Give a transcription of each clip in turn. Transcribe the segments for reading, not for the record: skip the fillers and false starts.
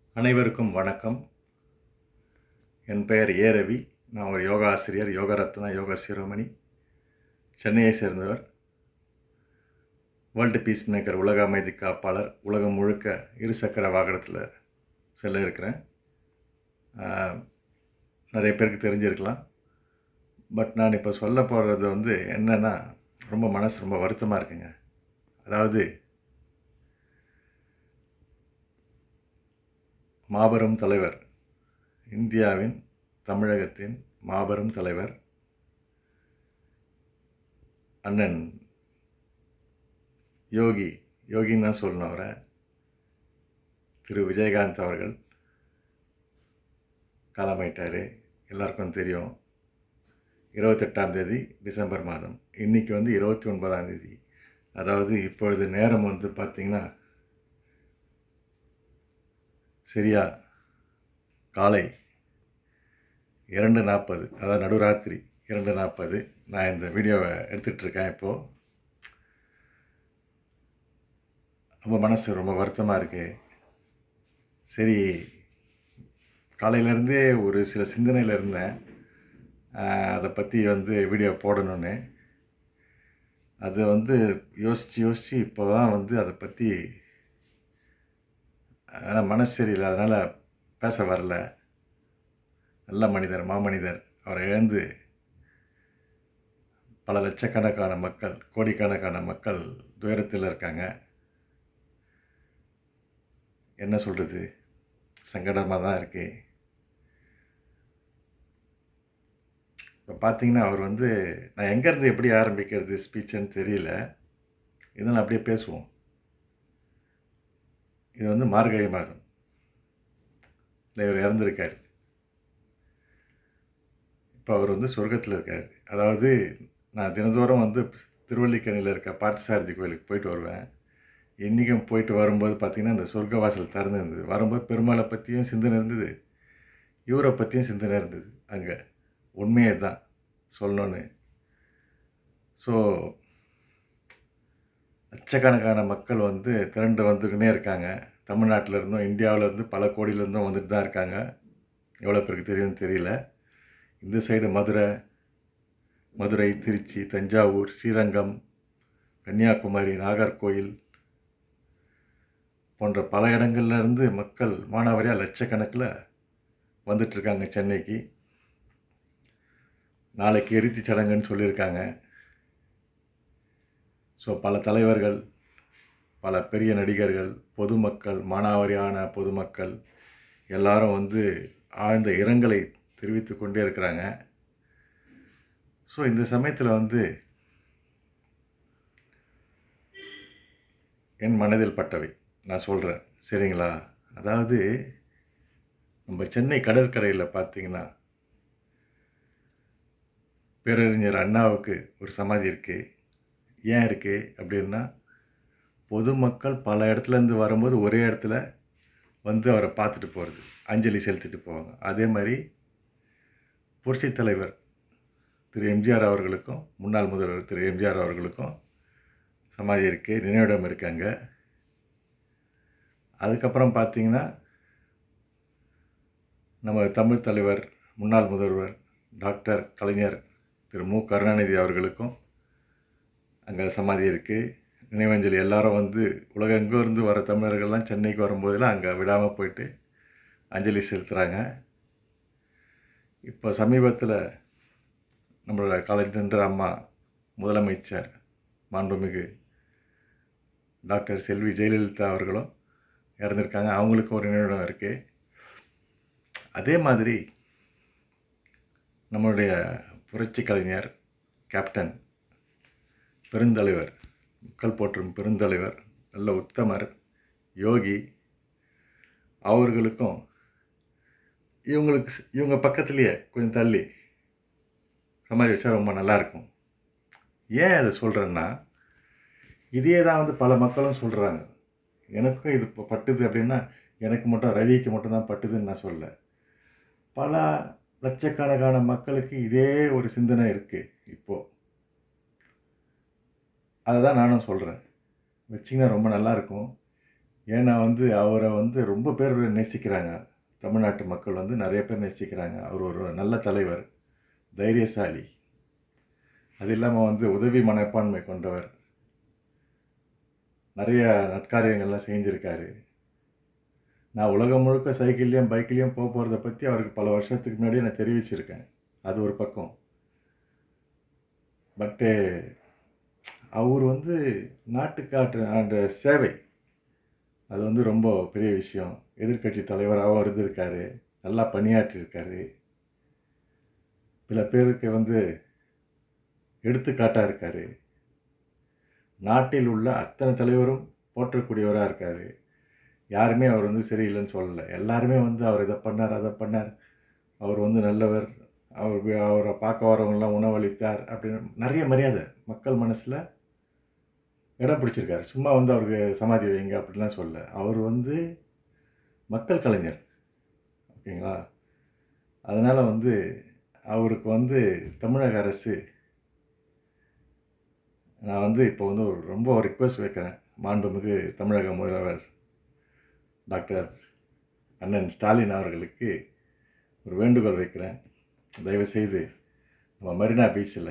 அனைவருக்கும் வணக்கம். என் பெயர் ஏ ரவி. நான் ஒரு யோகா ஆசிரியர், யோக ரத்னா, யோகா சிரோமணி, சென்னையை சேர்ந்தவர். வேர்ல்டு பீஸ் மேக்கர், உலக அமைதி காப்பாளர், உலகம் முழுக்க இருசக்கர வாகனத்தில் செல்ல இருக்கிறேன். நிறைய பேருக்கு தெரிஞ்சிருக்கலாம். பட் நான் இப்போ சொல்ல போகிறது என்னென்னா, ரொம்ப மனசு ரொம்ப வருத்தமாக இருக்குங்க. அதாவது மாபெரும் தலைவர், இந்தியாவின், தமிழகத்தின் மாபெரும் தலைவர் அண்ணன் யோகின்னு தான் சொல்லணும் அவரை, திரு விஜயகாந்த் அவர்கள் காலமாயிட்டார். எல்லாருக்கும் தெரியும். 28ஆம் தேதி டிசம்பர் மாதம். இன்றைக்கி 29ஆம் தேதி. அதாவது இப்பொழுது நேரம் பார்த்திங்கன்னா சரியா காலை 2:40, அதாவது நடுராத்திரி 2:40. நான் இந்த வீடியோவை எடுத்துகிட்ருக்கேன். இப்போது ரொம்ப மனசு ரொம்ப வருத்தமாக இருக்குது. சரி, காலையிலேருந்தே ஒரு சில சிந்தனையில் இருந்தேன், அதை பற்றி வீடியோ போடணுன்னு. அது யோசித்து இப்போ தான் அதை பற்றி மனசு சரியில்லை, அதனால் பேச வரல. நல்ல மனிதர், மாமனிதர். அவரை இழந்து பல லட்சக்கணக்கான மக்கள், கோடிக்கணக்கான மக்கள் துயரத்தில் இருக்காங்க. என்ன சொல்கிறது, சங்கடமாக தான் இருக்குது. இப்போ பார்த்திங்கன்னா அவர் நான் எங்கேருந்து எப்படி ஆரம்பிக்கிறது ஸ்பீச்சுன்னு தெரியல. இதனால் அப்படியே பேசுவோம். இது மார்கழி மாதம். இல்லை, இவர் இறந்துருக்கார். இப்போ அவர் சொர்க்கத்தில் இருக்கார். அதாவது நான் தினந்தோறும் திருவல்லிக்கேணியில் இருக்க பார்த்தசாரதி கோயிலுக்கு போயிட்டு வருவேன். இன்றைக்கும் போயிட்டு வரும்போது பார்த்திங்கன்னா அந்த சொர்க்க வாசல் திறந்துருந்தது. வரும்போது பெருமாளை பற்றியும் சிந்தனை இருந்தது, இவரை பற்றியும் சிந்தனை இருந்தது. அங்கே உண்மையே தான் சொல்லணுன்னு. ஸோ லட்சக்கணக்கான மக்கள் திரண்டு வந்துக்கினே இருக்காங்க. தமிழ்நாட்டில் இருந்தும், இந்தியாவிலேருந்து, பல கோடியிலேருந்தும் வந்துட்டு தான் இருக்காங்க. எவ்வளோ பேருக்கு தெரியும்னு தெரியல. இந்த சைடு மதுரை, திருச்சி, தஞ்சாவூர், ஸ்ரீரங்கம், கன்னியாகுமரி, நாகர்கோயில் போன்ற பல இடங்கள்லேருந்து மக்கள் மானாவாரியாக லட்சக்கணக்கில் வந்துட்டுருக்காங்க சென்னைக்கு. நாளைக்கு இறுதி சடங்குன்னு சொல்லியிருக்காங்க. ஸோ பல தலைவர்கள், பல பெரிய நடிகர்கள், பொதுமக்கள், மானாவாரியான பொதுமக்கள் எல்லாரும் ஆழ்ந்த இரங்கலை தெரிவித்து கொண்டே இருக்கிறாங்க. ஸோ இந்த சமயத்தில் என் மனதில் பட்டவை நான் சொல்கிறேன், சரிங்களா? அதாவது நம்ம சென்னை கடற்கரையில் பார்த்திங்கன்னா பேரறிஞர் அண்ணாவுக்கு ஒரு சமாதி இருக்குது. ஏன் இருக்குது அப்படின்னா, பொதுமக்கள் பல இடத்துலேருந்து வரும்போது ஒரே இடத்துல அவரை பார்த்துட்டு போகிறது, அஞ்சலி செலுத்திட்டு போவாங்க. அதே மாதிரி புரட்சி தலைவர் திரு எம்ஜிஆர் அவர்களுக்கும், முன்னாள் முதல்வர் திரு எம்ஜிஆர் அவர்களுக்கும் சமாதி இருக்குது, நினைவிடம் இருக்காங்க. அதுக்கப்புறம் பார்த்திங்கன்னா நம்ம தமிழ் தலைவர், முன்னாள் முதல்வர் டாக்டர் கலைஞர் திரு மு கருணாநிதி அவர்களுக்கும் அங்கே சமாதி இருக்குது, நினைவஞ்சலி. எல்லாரும் உலகெங்கோ இருந்து வர தமிழர்கள்லாம் சென்னைக்கு வரும்போதெல்லாம் அங்கே விடாமல் போயிட்டு அஞ்சலி செலுத்துகிறாங்க. இப்போ சமீபத்தில் நம்மளோட காலேஜ் அம்மா முதலமைச்சர் மாண்புமிகு டாக்டர் செல்வி ஜெயலலிதா அவர்களும் இறந்துருக்காங்க. அவங்களுக்கு ஒரு நினைவிடம் இருக்குது. அதே மாதிரி நம்மளுடைய புரட்சி கலைஞர், கேப்டன், பெருந்தலைவர், மக்கள் போற்றும் பெருந்தலைவர், நல்ல உத்தமர் யோகி அவர்களுக்கும் இவங்க பக்கத்துலேயே கொஞ்சம் தள்ளி சமாதி வச்சா ரொம்ப நல்லாயிருக்கும். ஏன் அதை சொல்கிறேன்னா, இதே தான் பல மக்களும் சொல்கிறாங்க. எனக்கும் இது இப்போ பட்டுது அப்படின்னா, எனக்கு மட்டும், ரவிக்கு மட்டும்தான் பட்டுதுன்னு நான் சொல்ல. பல லட்சக்கணக்கான மக்களுக்கு இதே ஒரு சிந்தனை இருக்குது. இப்போது அதை தான் நானும் சொல்கிறேன். வச்சிங்கன்னா ரொம்ப நல்லாயிருக்கும். ஏன்னா வந்து அவரை வந்து ரொம்ப பேர் நேசிக்கிறாங்க. தமிழ்நாட்டு மக்கள் வந்து நிறைய பேர் நேசிக்கிறாங்க. அவர் ஒரு நல்ல தலைவர், தைரியசாலி. அது இல்லாமல் வந்து உதவி மனப்பான்மை கொண்டவர். நிறைய நற்காரியங்கள்லாம் செஞ்சுருக்காரு. நான் உலகம் முழுக்க சைக்கிள்லேயும் பைக்லேயும் போகிறத பற்றி அவருக்கு பல வருஷத்துக்கு முன்னாடியே நான் தெரிவிச்சிருக்கேன். அது ஒரு பக்கம். பட்டு அவர் வந்து நாட்டுக்காற்று அந்த சேவை, அது வந்து ரொம்ப பெரிய விஷயம். எதிர்க்கட்சி தலைவராகவும் இருந்திருக்காரு, நல்லா பணியாற்றியிருக்காரு. பல பேருக்கு வந்து எடுத்துக்காட்டாக இருக்கார். நாட்டில் உள்ள அத்தனை தலைவரும் போற்றக்கூடியவராக இருக்கார். யாருமே அவர் வந்து சரியில்லைன்னு சொல்லலை. எல்லாருமே வந்து அவர் இதை பண்ணார், அதை பண்ணார், அவர் வந்து நல்லவர், அவரை பார்க்க வரவங்களாம் உணவளித்தார் அப்படின்னு நிறைய மரியாதை மக்கள் மனசில் இடம் பிடிச்சிருக்காரு. சும்மா வந்து அவருக்கு சமாதி வைங்க அப்படின்லாம் சொல்லலை. அவர் வந்து மக்கள் கலைஞர். ஓகேங்களா? அதனால் வந்து அவருக்கு வந்து தமிழக அரசு, நான் வந்து இப்போ வந்து ரொம்ப ரிக்வெஸ்ட் வைக்கிறேன். மாண்புமிகு தமிழக முதல்வர் டாக்டர் அண்ணன் ஸ்டாலின் அவர்களுக்கு ஒரு வேண்டுகோள் வைக்கிறேன். தயவுசெய்து நம்ம மெரினா பீச்சில்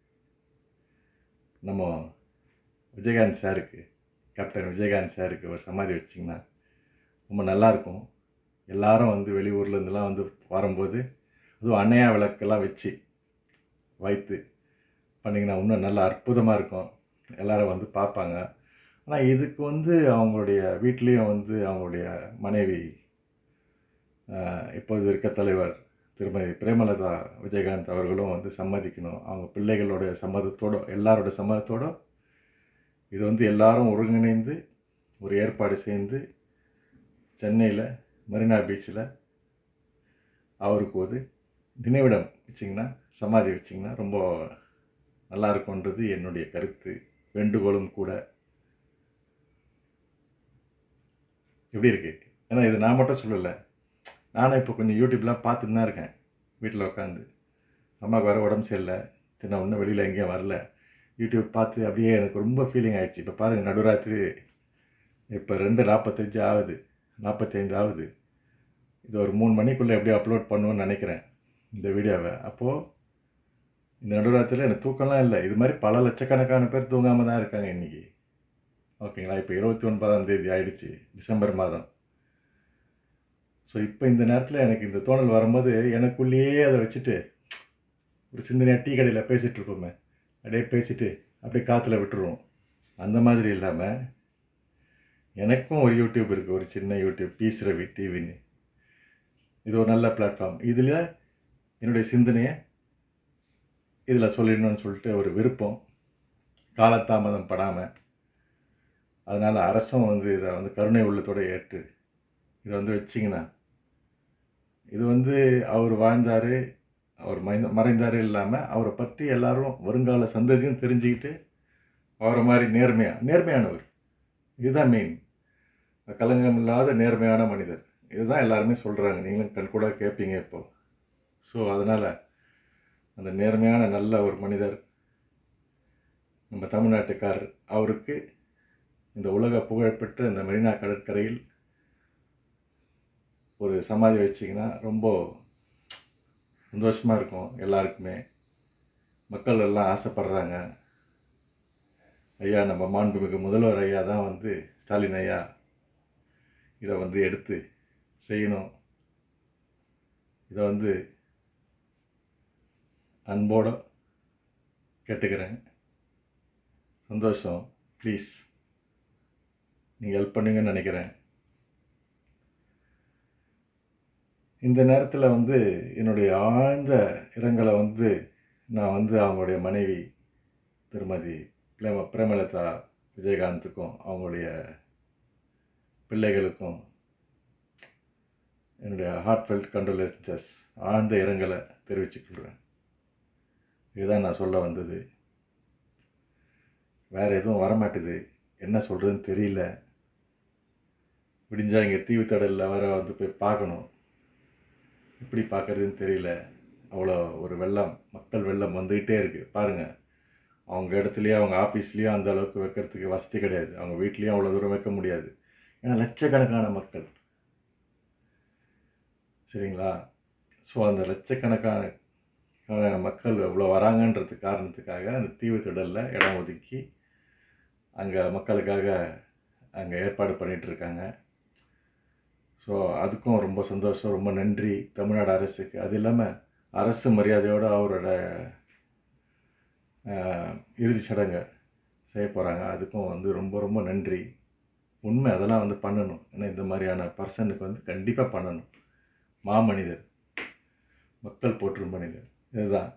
நம்ம விஜயகாந்த் சாருக்கு, கேப்டன் விஜயகாந்த் சாருக்கு ஒரு சமாதி வச்சிங்கன்னா ரொம்ப நல்லாயிருக்கும். எல்லாரும் வந்து வெளியூர்லேருந்துலாம் வந்து வரும்போது அதுவும் அன்னையா விளக்கெல்லாம் வச்சு வைத்து பண்ணிங்கன்னா இன்னும் நல்லா அற்புதமாக இருக்கும். எல்லோரும் வந்து பார்ப்பாங்க. ஆனால் இதுக்கு வந்து அவங்களுடைய வீட்லேயும் வந்து அவங்களுடைய மனைவி, இப்போது இருக்க தலைவர் திருமதி பிரேமலதா விஜயகாந்த் அவர்களும் வந்து சம்மதிக்கணும். அவங்க பிள்ளைகளோட சம்மதத்தோடு, எல்லாரோட சம்மதத்தோடு இது வந்து எல்லாரும் ஒருங்கிணைந்து ஒரு ஏற்பாடு செய்து சென்னையில் மெரினா பீச்சில் அவருக்கு ஒரு நினைவிடம் வச்சிங்கன்னா, சமாதி வச்சிங்கன்னா ரொம்ப நல்லா இருக்கும்ன்றது என்னுடைய கருத்து, வேண்டுகோளும் கூட. எப்படி இருக்கு? ஏன்னா இது நான் மட்டும் சொல்லலை. நானும் இப்போ கொஞ்சம் யூடியூப்லாம் பார்த்துட்டு தான் இருக்கேன் வீட்டில் உட்காந்து. அம்மாவுக்கு வர உடம்பு சரியில்லை, சரி நான் இன்னும் வெளியில் எங்கேயும் வரல. யூடியூப் பார்த்து அப்படியே எனக்கு ரொம்ப ஃபீலிங் ஆகிடுச்சு. இப்போ பாருங்கள், நடுராத்திரி இப்போ 2:45 ஆகுது, 45 ஆகுது. இது ஒரு 3 மணிக்குள்ளே எப்படியும் அப்லோட் பண்ணுவேன்னு நினைக்கிறேன் இந்த வீடியோவை. அப்போது இந்த நடுராத்திரியில் எனக்கு தூக்கம்லாம் இல்லை. இது மாதிரி பல லட்சக்கணக்கான பேர் தூங்காமல் தான் இருக்காங்க இன்றைக்கி. ஓகேங்களா? இப்போ 29ஆம் தேதி ஆகிடுச்சு, டிசம்பர் மாதம். ஸோ இப்போ இந்த நேரத்தில் எனக்கு இந்த தோணல் வரும்போது எனக்குள்ளேயே அதை வச்சுட்டு ஒரு சிந்தனையாக டீ கடையில் பேசிகிட்டு இருப்போமே, அப்படியே பேசிட்டு அப்படியே காற்றுல விட்டுருவோம். அந்த மாதிரி இல்லாமல் எனக்கும் ஒரு யூடியூப் இருக்குது, ஒரு சின்ன யூடியூப், பீஸ் ரவி டிவின்னு. இது ஒரு நல்ல பிளாட்ஃபார்ம். இதில் என்னுடைய சிந்தனையை இதில் சொல்லிடணும்னு சொல்லிட்டு ஒரு விருப்பம், காலதாமதம் படாமல். அதனால் அரசும் வந்து இதை வந்து கருணை உள்ளத்தோடு ஏற்று இதை வந்து வச்சிங்கன்னா, இது வந்து அவர் வாழ்ந்தார், அவர் மறைந்தார் இல்லாமல் அவரை பற்றி எல்லாரும் வருங்கால சந்ததியும் தெரிஞ்சுக்கிட்டு அவரை மாதிரி நேர்மையானவர். இதுதான் மெயின். கலங்கம் இல்லாத நேர்மையான மனிதர். இதுதான் எல்லாருமே சொல்கிறாங்க, நீங்களும் கண் கூட கேட்பீங்க இப்போ. ஸோ அதனால் அந்த நேர்மையான நல்ல ஒரு மனிதர் நம்ம தமிழ்நாட்டுக்காரர், அவருக்கு இந்த உலக புகழ்பெற்ற இந்த மெரினா கடற்கரையில் ஒரு சமாதி வச்சிங்கன்னா ரொம்ப சந்தோஷமாக இருக்கும் எல்லாருக்குமே. மக்கள் எல்லாம் ஆசைப்படுறாங்க. ஐயா, நம்ம மாண்புமிகு முதல்வர் ஐயா தான் வந்து ஸ்டாலின் ஐயா இதை வந்து எடுத்து செய்யணும். இதை வந்து அன்போடு கேட்டுக்கிறேன். சந்தோஷம். ப்ளீஸ் நீங்கள் ஹெல்ப் பண்ணுங்கன்னு நினைக்கிறேன். இந்த நேரத்தில் வந்து என்னுடைய ஆழ்ந்த இரங்கலை வந்து நான் வந்து அவங்களுடைய மனைவி திருமதி பிரேமலதா விஜயகாந்துக்கும் அவங்களுடைய பிள்ளைகளுக்கும் என்னுடைய ஹார்ட்ஃபெல்ட் கண்டோலன்சஸ், ஆழ்ந்த இரங்கலை தெரிவிச்சுக்கொள்கிறேன். இதுதான் நான் சொல்ல வந்தது. வேறு எதுவும் வரமாட்டுது, என்ன சொல்கிறதுன்னு தெரியல. விடிஞ்சால் இங்கே தீவுத்தடலில் வர வந்து போய் பார்க்கணும், எப்படி பார்க்குறதுன்னு தெரியல. அவ்வளோ ஒரு வெள்ளம், மக்கள் வெள்ளம் வந்துக்கிட்டே இருக்குது. பாருங்கள், அவங்க இடத்துலையே அவங்க ஆஃபீஸ்லேயும் அந்த அளவுக்கு வைக்கிறதுக்கு வசதி கிடையாது, அவங்க வீட்லேயும் அவ்வளோ தூரம் வைக்க முடியாது. ஏன்னா லட்சக்கணக்கான மக்கள், சரிங்களா? ஸோ அந்த லட்சக்கணக்கான மக்கள் எவ்வளோ வராங்கன்றது காரணத்துக்காக அந்த தீவு திடலில் இடம் ஒதுக்கி அங்கே மக்களுக்காக அங்கே ஏற்பாடு பண்ணிகிட்ருக்காங்க. ஸோ அதுக்கும் ரொம்ப சந்தோஷம், ரொம்ப நன்றி தமிழ்நாடு அரசுக்கு. அது இல்லாமல் அரசு மரியாதையோடு அவரோட இறுதி சடங்கை செய்ய போகிறாங்க. அதுக்கும் வந்து ரொம்ப ரொம்ப நன்றி. உண்மை அதெல்லாம் வந்து பண்ணணும். ஏன்னா இந்த மாதிரியான பர்சனுக்கு வந்து கண்டிப்பாக பண்ணணும். மாமனிதர், மக்கள் போற்றும் மனிதர், இதுதான்.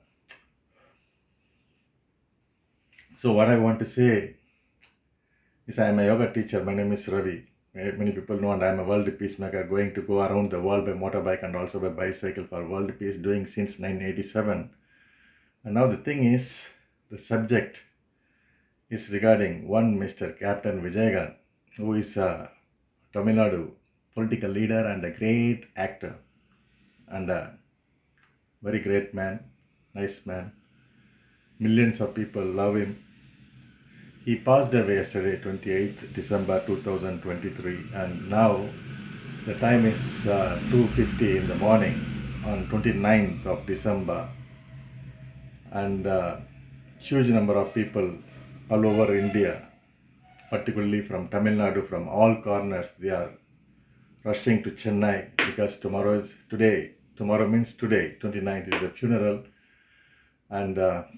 So what I want to say is I am a yoga teacher. My name is Ravi. Many people know, and I am a world peacemaker, going to go around the world by motorbike and also by bicycle for world peace, doing since 1987. And now the thing is, the subject is regarding one Mr. Captain Vijayakanth, who is a Tamil Nadu political leader and a great actor and a very great man, nice man. Millions of people love him. He passed away yesterday, 28th December 2023, and now the time is 2:50 in the morning on 29th of December, and huge number of people all over India, particularly from Tamil Nadu, from all corners, they are rushing to Chennai because tomorrow is today. Tomorrow means today, 29th is the funeral, and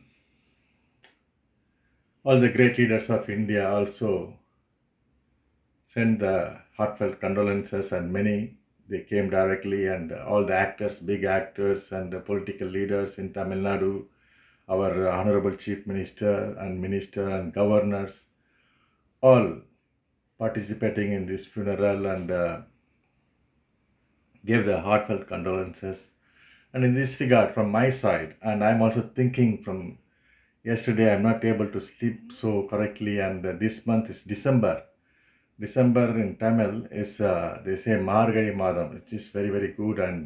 all the great leaders of India also sent the heartfelt condolences, and many, they came directly, and all the actors, big actors and the political leaders in Tamil Nadu, our Honorable Chief Minister and governors, all participating in this funeral and gave the heartfelt condolences. And in this regard, from my side, and I'm also thinking from yesterday, I'm not able to sleep so correctly, and this month is December. December in Tamil is, they say Margazhi Madam, which is very, very good, and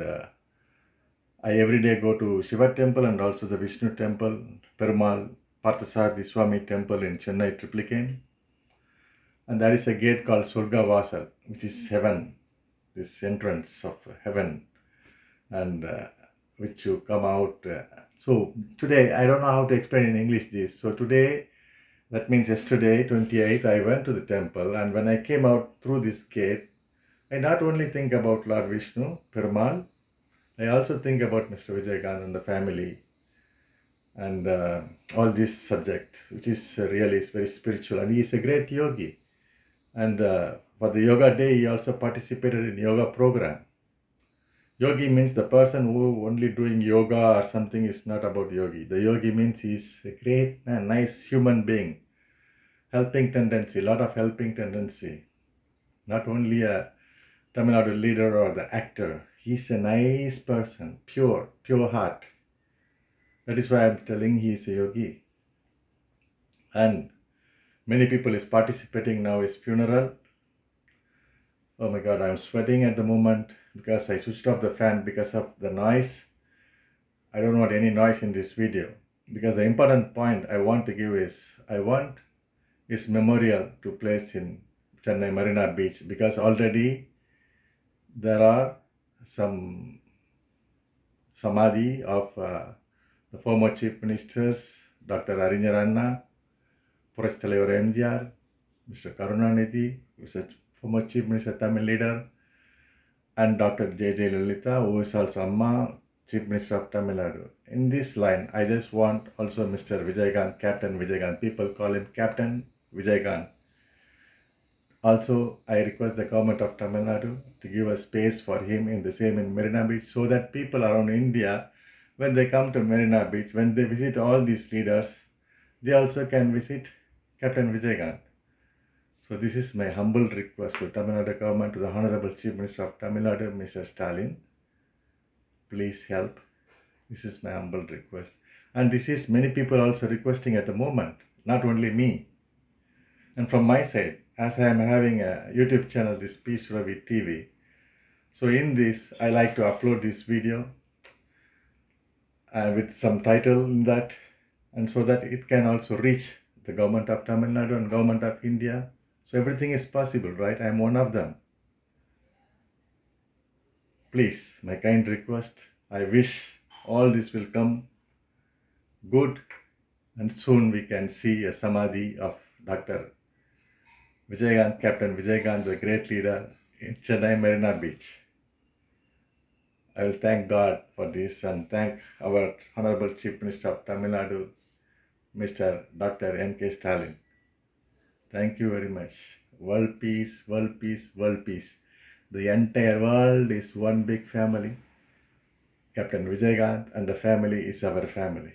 I every day go to Shiva temple and also the Vishnu temple, Perumal, Parthasarathi Swami temple in Chennai, Triplicane. And there is a gate called Surga Vasal, which is heaven, this entrance of heaven, and which you come out. So today, I don't know how to explain in English this. So today, that means yesterday, 28th, I went to the temple, and when I came out through this gate, I not only think about Lord Vishnu, Perumal, I also think about Mr. Vijayakanth and the family, and all this subject, which is really is very spiritual, and he is a great yogi. And for the yoga day, he also participated in yoga program. Yogi means the person who only doing yoga or something is not about yogi. The yogi means he's a great man, nice human being, helping tendency, lot of helping tendency. Not only a Tamil Nadu leader or the actor, he's a nice person, pure heart. That is why I'm telling he is a yogi. And many people is participating now his funeral. Oh my God, I'm sweating at the moment because I switched off the fan because of the noise. I don't want any noise in this video, because the important point I want to give is, I want his memorial to place in Chennai Marina Beach, because already there are some samadhi of the former chief ministers, Dr. Arinyar Anna, Purash Thalaivar MGR, Mr. Karunanidhi, Mr. former chief minister, Tamil leader, and Dr. J.J. Lalitha, who is also Amma, chief minister of Tamil Nadu. In this line, I just want also Mr. Vijayakanth, Captain Vijayakanth. People call him Captain Vijayakanth. Also, I request the government of Tamil Nadu to give a space for him in the same in Marina Beach, so that people around India, when they come to Marina Beach, when they visit all these leaders, they also can visit Captain Vijayakanth. So this is my humble request to Tamil Nadu government, to the Honorable Chief Minister of Tamil Nadu, Mr. Stalin. Please help. This is my humble request. And this is many people also requesting at the moment, not only me. And from my side, as I am having a YouTube channel, this Peace Ravi TV. So in this, I like to upload this video with some title in that, and so that it can also reach the government of Tamil Nadu and government of India So everything is possible, right? I am one of them. Please, my kind request, I wish all this will come good, and soon we can see a samadhi of Dr. Vijaykanth, Captain Vijaykanth, the great leader in Chennai Marina Beach. I will thank God for this and thank our Honorable Chief Minister of Tamil Nadu, Mr. Dr. M.K. Stalin. Thank you very much. World peace, world peace, world peace. The entire world is one big family. Captain Vijaykanth and the family is our family.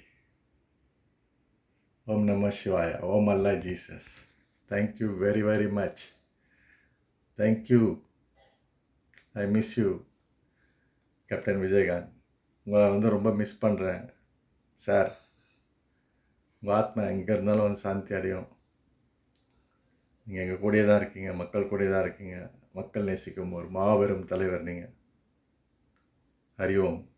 Om Namah Shivaya. Om Allah Jesus. Thank you very, very much. Thank you. I miss you, captain Vijayakanth. உங்களை ரொம்ப miss பண்ணுறேன் sir. உங்கள் ஆத்மா எங்கே இருந்தாலும் வந்து சாந்தி அடையும். நீங்கள் எங்கள் கூடயே தான் இருக்கீங்க, மக்கள் கூடயே தான் இருக்கீங்க. மக்கள் நேசிக்கும் ஒரு மாபெரும் தலைவர் நீங்கள். ஹரி ஓம்.